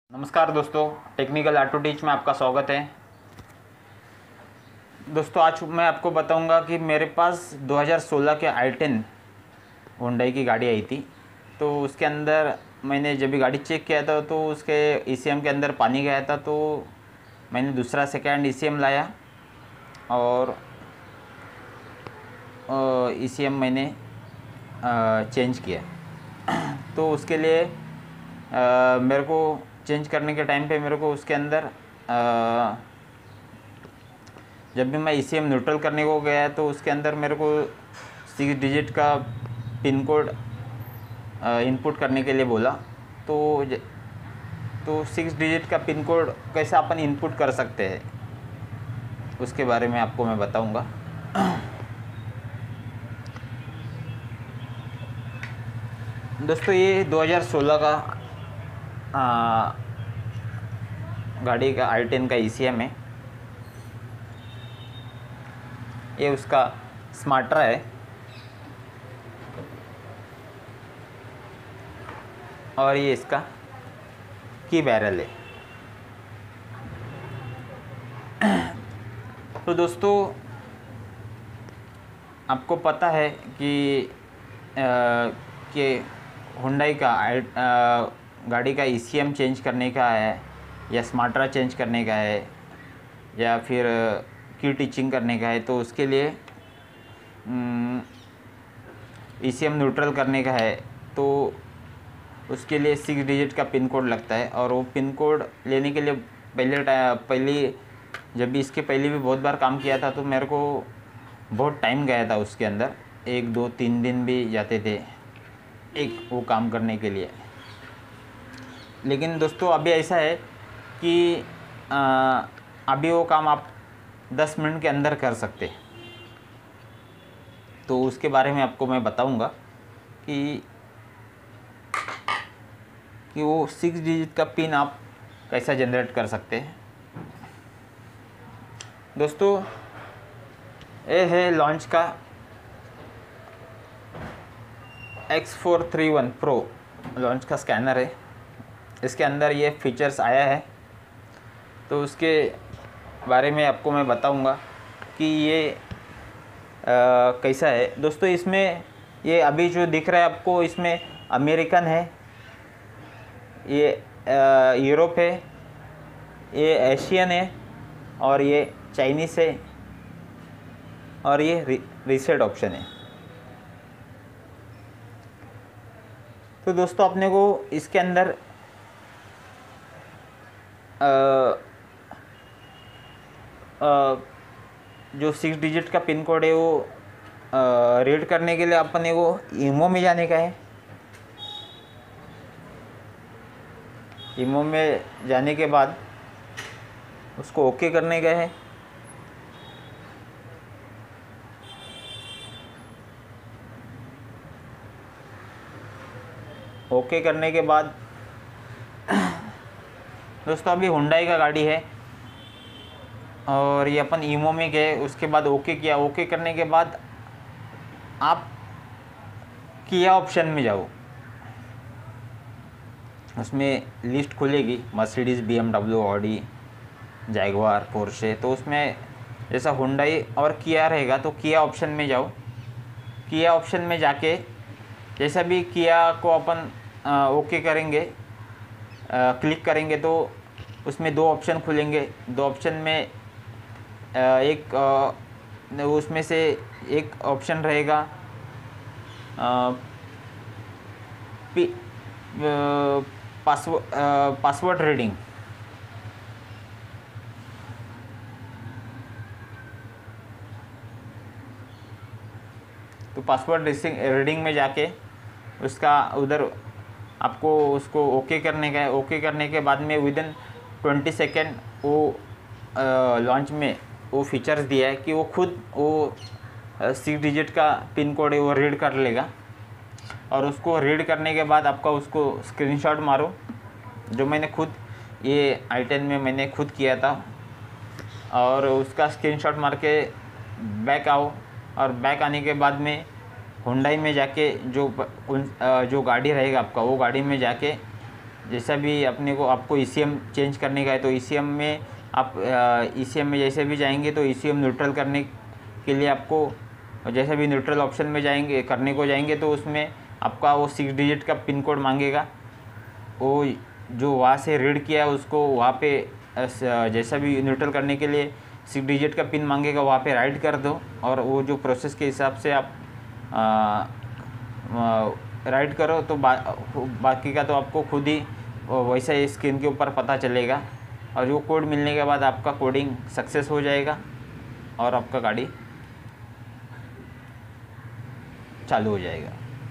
नमस्कार दोस्तों, technical auto teach में आपका स्वागत है। दोस्तों आज मैं आपको बताऊंगा कि मेरे पास 2016 के i10 होंडा की गाड़ी आई थी। तो उसके अंदर मैंने जब भी गाड़ी चेक किया था तो उसके ईसीएम के अंदर पानी गया था। तो मैंने दूसरा सेकेंड ईसीएम लाया और ईसीएम मैंने चेंज किया। तो उसके लिए मेरे को चेंज करने के टाइम पे मेरे को उसके अंदर जब भी मैं ईसीएम न्यूट्रल करने को गया तो उसके अंदर मेरे को 6 डिजिट का पिन कोड इनपुट करने के लिए बोला। तो 6 डिजिट का पिन कोड कैसे अपन इनपुट कर सकते हैं उसके बारे में आपको मैं बताऊंगा। दोस्तों ये 2016 का गाड़ी का i10 का ईसीएम है। ये उसका स्मार्टरा है और ये इसका की बैरल है। तो दोस्तों आपको पता है कि होंडा का गाड़ी का ईसीएम चेंज करने का है या स्मार्टरा चेंज करने का है या फिर की टीचिंग करने का है, तो उसके लिए ईसीएम न्यूट्रल करने का है तो उसके लिए 6 डिजिट का पिन कोड लगता है। और वो पिन कोड लेने के लिए पहले जब भी इसके पहले भी बहुत बार काम किया था तो मेरे को बहुत टाइम गया था उसके अंदर, 1 2 3 दिन भी जाते थे एक वो काम करने के लिए। लेकिन दोस्तों अभी ऐसा है कि अभी वो काम आप 10 मिनट के अंदर कर सकते। तो उसके बारे में आपको मैं बताऊंगा कि वो 6 डिजिट का पिन आप कैसा जनरेट कर सकते हैं। दोस्तों ये है लॉन्च का X431 Pro लॉन्च का स्कैनर है। इसके अंदर ये फीचर्स आया है तो उसके बारे में आपको मैं बताऊंगा कि ये कैसा है। दोस्तों इसमें ये अभी जो दिख रहा है आपको, इसमें अमेरिकन है, ये यूरोप है, ये एशियन है और ये चाइनीस है और ये रीसेट ऑप्शन है। तो दोस्तों अपने को इसके अंदर जो 6 डिजिट का पिन कोड है वो रीड करने के लिए अपने को ईमो में जाने का है। ईमो में जाने के बाद उसको ओके करने का है। ओके करने के बाद दोस्तों अभी हुंडई का गाड़ी है और ये अपन ईमो में गए, उसके बाद ओके किया। ओके करने के बाद आप किया ऑप्शन में जाओ, उसमें लिस्ट खुलेगी Mercedes, BMW, Audi, Jaguar, Porsche. तो उसमें जैसा हुंडई और किया रहेगा तो किया ऑप्शन में जाओ। किया ऑप्शन में जाके जैसा भी किया को अपन ओके करेंगे, क्लिक करेंगे तो उसमें 2 ऑप्शन खुलेंगे। 2 ऑप्शन में उसमें से एक ऑप्शन रहेगा पासवर्ड रीडिंग। तो पासवर्ड रीडिंग में जाके उसका उधर आपको उसको ओके करने का है। ओके करने के बाद में विदिन 20 सेकेंड वो लॉन्च में वो फीचर्स दिया है कि वो खुद वो 6 डिजिट का पिन कोड है वो रीड कर लेगा। और उसको रीड करने के बाद आपका उसको स्क्रीनशॉट मारो, जो मैंने खुद ये i10 में मैंने खुद किया था। और उसका स्क्रीनशॉट मार के बैक आओ और बैक आने के बाद में हुंडई में जाके जो गाड़ी रहेगा आपका, वो गाड़ी में जाके जैसा भी अपने को आपको ECM चेंज करने का है तो ECM में आप ECM में जैसे भी जाएंगे तो ECM न्यूट्रल करने के लिए आपको जैसे भी न्यूट्रल ऑप्शन में जाएंगे जाएंगे तो उसमें आपका वो 6 डिजिट का पिन कोड मांगेगा। वो जो वहाँ से रीड किया है उसको वहाँ पे जैसा भी न्यूट्रल करने के लिए 6 डिजिट का पिन मांगेगा, वहाँ पे राइट कर दो और वो जो प्रोसेस के हिसाब से आप राइट करो तो बाकी का तो आपको खुद ही वैसा ही स्क्रीन के ऊपर पता चलेगा। और जो कोड मिलने के बाद आपका कोडिंग सक्सेस हो जाएगा और आपका गाड़ी चालू हो जाएगा।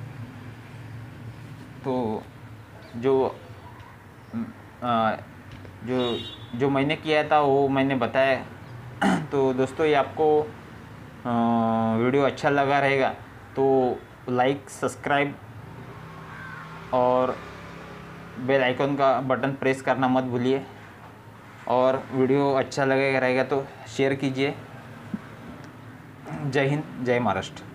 तो जो मैंने किया था वो मैंने बताया। तो दोस्तों ये आपको वीडियो अच्छा लगा रहेगा तो लाइक, सब्सक्राइब और बेल आइकन का बटन प्रेस करना मत भूलिए। और वीडियो अच्छा लगेगा रहेगा तो शेयर कीजिए। जय हिंद, जय महाराष्ट्र।